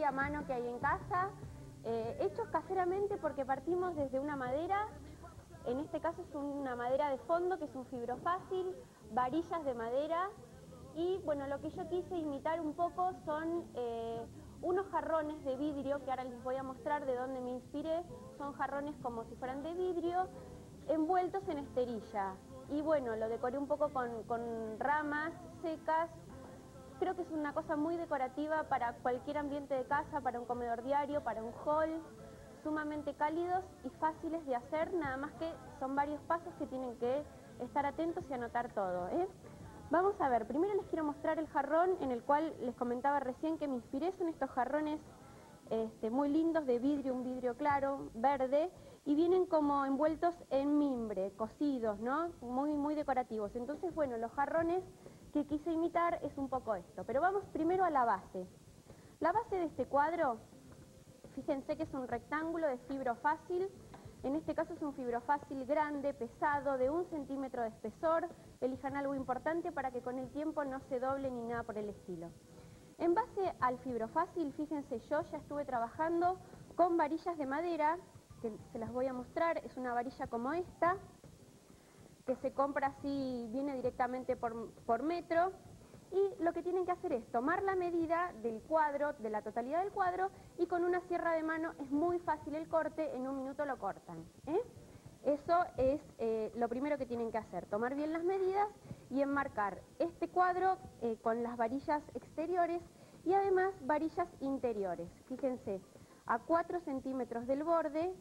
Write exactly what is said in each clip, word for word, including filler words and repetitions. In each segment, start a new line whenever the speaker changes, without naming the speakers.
a mano que hay en casa, eh, hechos caseramente porque partimos desde una madera. En este caso es una madera de fondo, que es un fibrofácil, varillas de madera, y bueno, lo que yo quise imitar un poco son eh, unos jarrones de vidrio, que ahora les voy a mostrar de dónde me inspiré. Son jarrones como si fueran de vidrio, envueltos en esterilla. Y bueno, lo decoré un poco con, con ramas secas. Creo que es una cosa muy decorativa para cualquier ambiente de casa, para un comedor diario, para un hall. Sumamente cálidos y fáciles de hacer, nada más que son varios pasos que tienen que estar atentos y anotar todo, ¿eh? Vamos a ver, primero les quiero mostrar el jarrón en el cual les comentaba recién que me inspiré. Son estos jarrones este, muy lindos de vidrio, un vidrio claro, verde, y vienen como envueltos en mimbre, cosidos, ¿no? Muy, muy decorativos. Entonces, bueno, los jarrones que quise imitar es un poco esto. Pero vamos primero a la base. La base de este cuadro, fíjense que es un rectángulo de fibrofácil. En este caso es un fibrofácil grande, pesado, de un centímetro de espesor. Elijan algo importante para que con el tiempo no se doble ni nada por el estilo. En base al fibrofácil, fíjense, yo ya estuve trabajando con varillas de madera, que se las voy a mostrar. Es una varilla como esta, que se compra así, viene directamente por, por metro. Y lo que tienen que hacer es tomar la medida del cuadro, de la totalidad del cuadro, y con una sierra de mano es muy fácil el corte, en un minuto lo cortan, ¿eh? Eso es eh, lo primero que tienen que hacer, tomar bien las medidas y enmarcar este cuadro eh, con las varillas exteriores y además varillas interiores. Fíjense, a cuatro centímetros del borde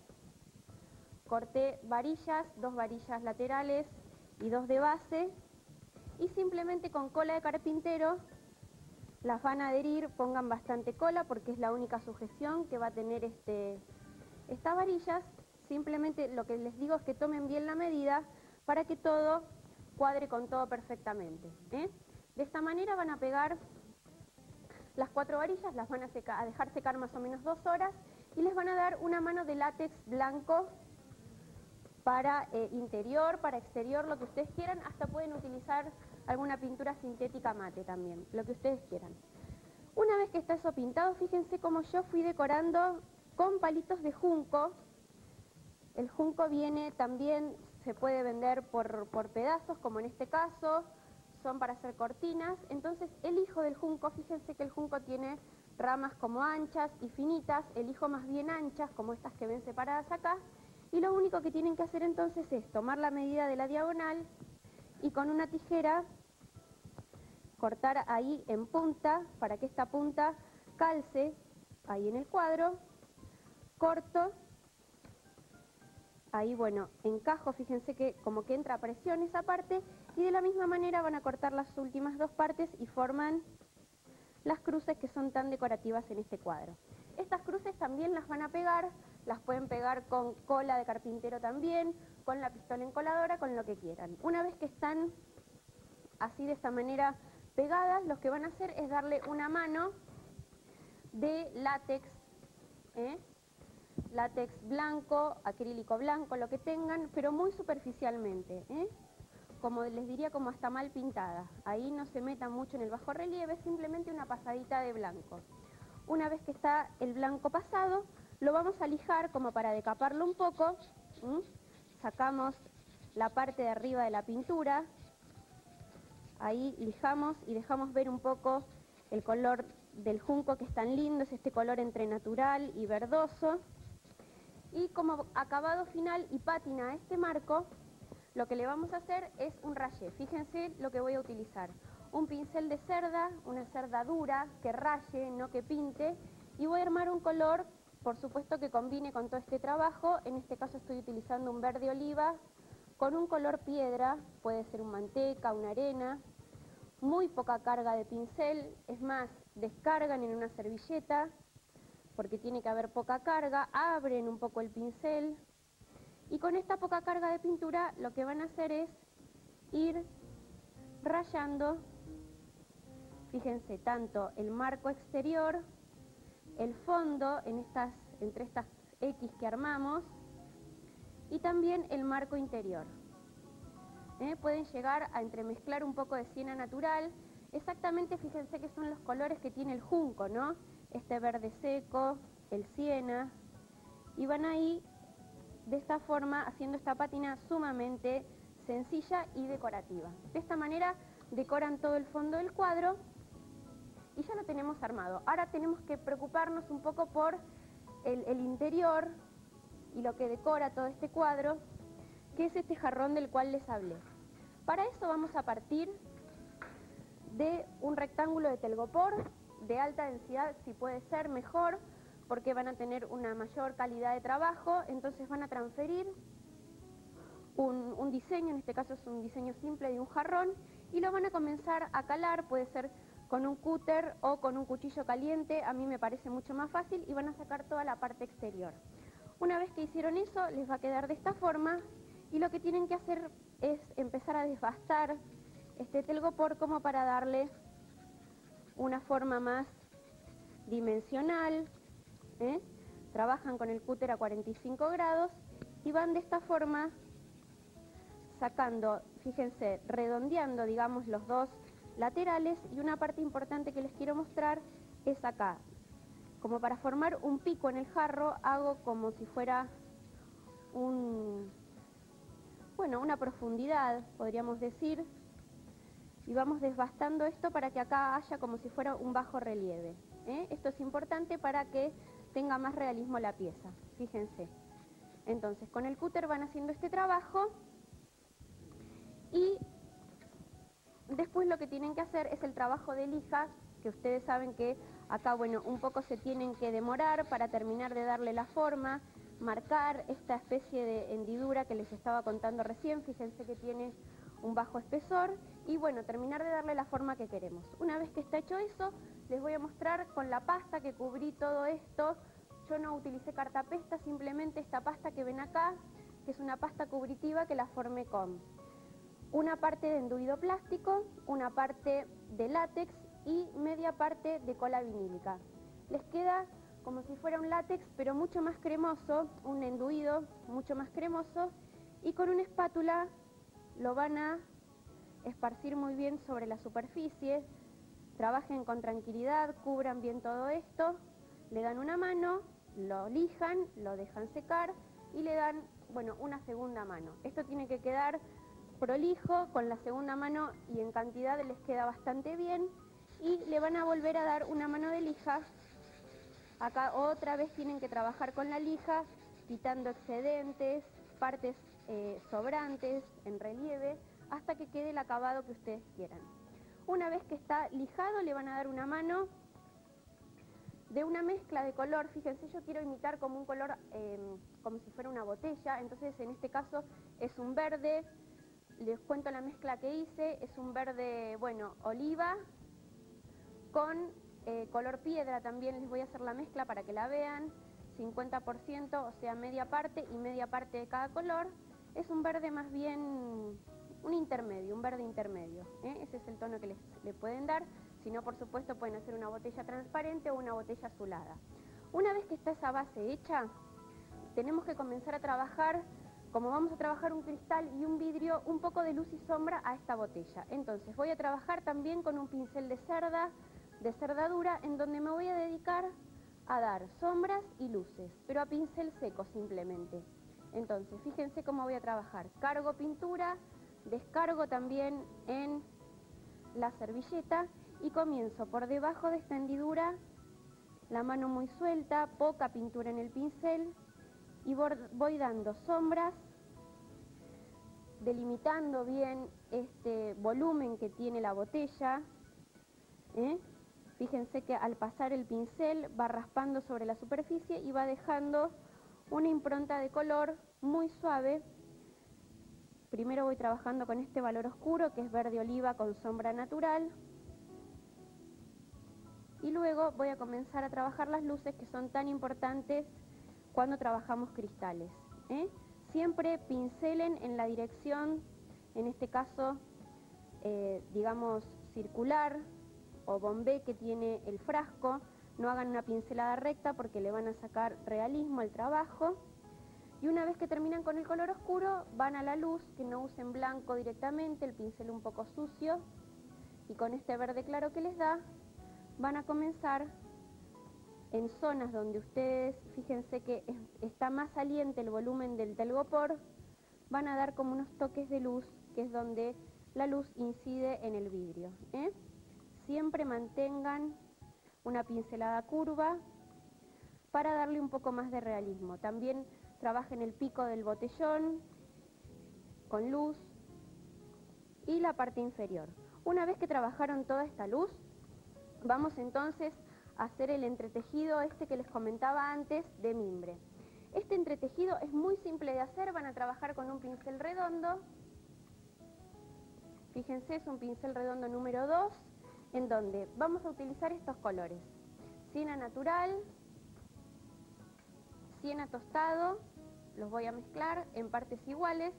corté varillas, dos varillas laterales y dos de base. Y simplemente con cola de carpintero las van a adherir. Pongan bastante cola porque es la única sujeción que va a tener este, estas varillas. Simplemente lo que les digo es que tomen bien la medida para que todo cuadre con todo perfectamente, ¿eh? De esta manera van a pegar las cuatro varillas, las van a, secar, a dejar secar más o menos dos horas y les van a dar una mano de látex blanco para eh, interior, para exterior, lo que ustedes quieran. Hasta pueden utilizar alguna pintura sintética mate también, lo que ustedes quieran. Una vez que está eso pintado, fíjense cómo yo fui decorando con palitos de junco. El junco viene también, se puede vender por, por pedazos, como en este caso, son para hacer cortinas. Entonces elijo del junco, fíjense que el junco tiene ramas como anchas y finitas, elijo más bien anchas, como estas que ven separadas acá. Y lo único que tienen que hacer entonces es tomar la medida de la diagonal y con una tijera cortar ahí en punta para que esta punta calce ahí en el cuadro. Corto, ahí bueno, encajo, fíjense que como que entra presión esa parte, y de la misma manera van a cortar las últimas dos partes y forman las cruces que son tan decorativas en este cuadro. Estas cruces también las van a pegar, las pueden pegar con cola de carpintero también, con la pistola encoladora, con lo que quieran. Una vez que están así de esta manera pegadas, lo que van a hacer es darle una mano de látex, ¿eh? látex blanco, acrílico blanco, lo que tengan, pero muy superficialmente, ¿eh? Como les diría, como hasta mal pintada. Ahí no se meta mucho en el bajo relieve, simplemente una pasadita de blanco. Una vez que está el blanco pasado, lo vamos a lijar como para decaparlo un poco. ¿Mm? Sacamos la parte de arriba de la pintura, ahí lijamos y dejamos ver un poco el color del junco, que es tan lindo, es este color entre natural y verdoso. Y como acabado final y pátina a este marco, lo que le vamos a hacer es un rayé. Fíjense lo que voy a utilizar. Un pincel de cerda, una cerda dura, que raye, no que pinte, y voy a armar un color, por supuesto, que combine con todo este trabajo. En este caso estoy utilizando un verde oliva con un color piedra, puede ser un manteca, una arena. Muy poca carga de pincel, es más, descargan en una servilleta, porque tiene que haber poca carga, abren un poco el pincel, y con esta poca carga de pintura lo que van a hacer es ir rayando, fíjense, tanto el marco exterior, el fondo en estas, entre estas X que armamos, y también el marco interior. ¿Eh? Pueden llegar a entremezclar un poco de siena natural. Exactamente, fíjense que son los colores que tiene el junco, ¿no? este verde seco, el siena, y van ahí de esta forma haciendo esta pátina sumamente sencilla y decorativa. De esta manera decoran todo el fondo del cuadro y ya lo tenemos armado. Ahora tenemos que preocuparnos un poco por el, el interior y lo que decora todo este cuadro, que es este jarrón del cual les hablé. Para eso vamos a partir de un rectángulo de telgopor de alta densidad, si puede ser mejor, porque van a tener una mayor calidad de trabajo. Entonces van a transferir un, un diseño, en este caso es un diseño simple de un jarrón, y lo van a comenzar a calar, puede ser con un cúter o con un cuchillo caliente, a mí me parece mucho más fácil, y van a sacar toda la parte exterior. Una vez que hicieron eso, les va a quedar de esta forma, y lo que tienen que hacer es empezar a desbastar este telgopor como para darle una forma más dimensional, ¿eh? Trabajan con el cúter a cuarenta y cinco grados y van de esta forma sacando, fíjense, redondeando, digamos, los dos laterales. Y una parte importante que les quiero mostrar es acá. Como para formar un pico en el jarro, hago como si fuera un, bueno, una profundidad, podríamos decir, y vamos desbastando esto para que acá haya como si fuera un bajo relieve, ¿eh? Esto es importante para que tenga más realismo la pieza, fíjense. Entonces, con el cúter van haciendo este trabajo y después lo que tienen que hacer es el trabajo de lija, que ustedes saben que acá, bueno, un poco se tienen que demorar para terminar de darle la forma, marcar esta especie de hendidura que les estaba contando recién. Fíjense que tiene un bajo espesor y, bueno, terminar de darle la forma que queremos. Una vez que está hecho eso, les voy a mostrar con la pasta que cubrí todo esto. Yo no utilicé cartapesta, simplemente esta pasta que ven acá, que es una pasta cubritiva que la formé con una parte de enduido plástico, una parte de látex y media parte de cola vinílica. Les queda como si fuera un látex, pero mucho más cremoso, un enduido mucho más cremoso, y con una espátula lo van a esparcir muy bien sobre la superficie. Trabajen con tranquilidad, cubran bien todo esto, le dan una mano, lo lijan, lo dejan secar y le dan, bueno, una segunda mano. Esto tiene que quedar prolijo, con la segunda mano y en cantidad les queda bastante bien, y le van a volver a dar una mano de lija. Acá otra vez tienen que trabajar con la lija, quitando excedentes, partes eh, sobrantes en relieve, hasta que quede el acabado que ustedes quieran. Una vez que está lijado, le van a dar una mano de una mezcla de color. Fíjense, yo quiero imitar como un color, eh, como si fuera una botella, entonces en este caso es un verde. Les cuento la mezcla que hice, es un verde, bueno, oliva, con eh, color piedra también. Les voy a hacer la mezcla para que la vean, cincuenta por ciento, o sea, media parte y media parte de cada color. Es un verde más bien, un intermedio, un verde intermedio, ¿eh? Ese es el tono que les, le pueden dar. Si no, por supuesto, pueden hacer una botella transparente o una botella azulada. Una vez que está esa base hecha, tenemos que comenzar a trabajar. Como vamos a trabajar un cristal y un vidrio, un poco de luz y sombra a esta botella. Entonces voy a trabajar también con un pincel de cerda, de cerdadura, en donde me voy a dedicar a dar sombras y luces, pero a pincel seco simplemente. Entonces, fíjense cómo voy a trabajar. Cargo pintura, descargo también en la servilleta y comienzo por debajo de esta hendidura, la mano muy suelta, poca pintura en el pincel, y voy dando sombras, delimitando bien este volumen que tiene la botella, ¿eh? Fíjense que al pasar el pincel va raspando sobre la superficie y va dejando una impronta de color muy suave. Primero voy trabajando con este valor oscuro, que es verde oliva con sombra natural, y luego voy a comenzar a trabajar las luces, que son tan importantes cuando trabajamos cristales, ¿eh? Siempre pincelen en la dirección, en este caso, eh, digamos, circular o bombé que tiene el frasco. No hagan una pincelada recta porque le van a sacar realismo al trabajo. Y una vez que terminan con el color oscuro, van a la luz, que no usen blanco directamente, el pincel un poco sucio, y con este verde claro que les da, van a comenzar en zonas donde ustedes, fíjense que es, está más saliente el volumen del telgopor, van a dar como unos toques de luz, que es donde la luz incide en el vidrio, ¿eh? Siempre mantengan una pincelada curva para darle un poco más de realismo. También trabajen el pico del botellón con luz y la parte inferior. Una vez que trabajaron toda esta luz, vamos entonces a hacer el entretejido este que les comentaba antes de mimbre. Este entretejido es muy simple de hacer, van a trabajar con un pincel redondo. Fíjense, es un pincel redondo número dos, en donde vamos a utilizar estos colores: siena natural, siena tostado, los voy a mezclar en partes iguales.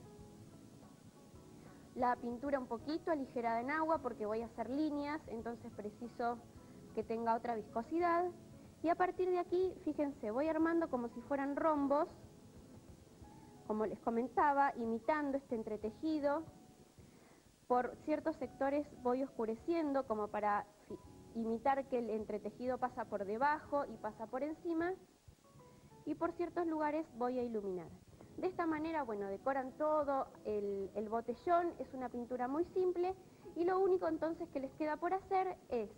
La pintura un poquito aligerada en agua porque voy a hacer líneas, entonces preciso que tenga otra viscosidad. Y a partir de aquí, fíjense, voy armando como si fueran rombos, como les comentaba, imitando este entretejido. Por ciertos sectores voy oscureciendo como para imitar que el entretejido pasa por debajo y pasa por encima. Y por ciertos lugares voy a iluminar. De esta manera, bueno, decoran todo el, el botellón, es una pintura muy simple y lo único entonces que les queda por hacer es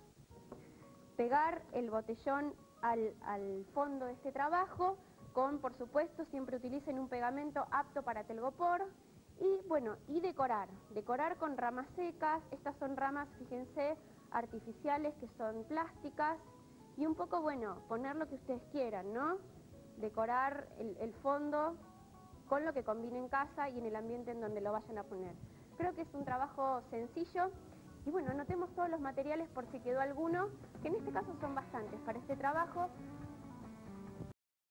pegar el botellón al, al fondo de este trabajo con, por supuesto, siempre utilicen un pegamento apto para telgopor y, bueno, y decorar, decorar con ramas secas. Estas son ramas, fíjense, artificiales que son plásticas y un poco, bueno, poner lo que ustedes quieran, ¿no? Decorar el, el fondo con lo que combine en casa y en el ambiente en donde lo vayan a poner. Creo que es un trabajo sencillo y bueno, anotemos todos los materiales por si quedó alguno, que en este caso son bastantes para este trabajo.